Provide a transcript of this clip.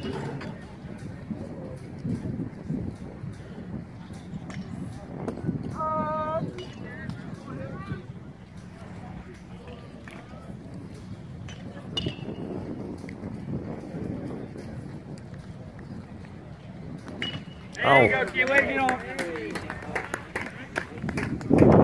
There you go, kid. Way to get on.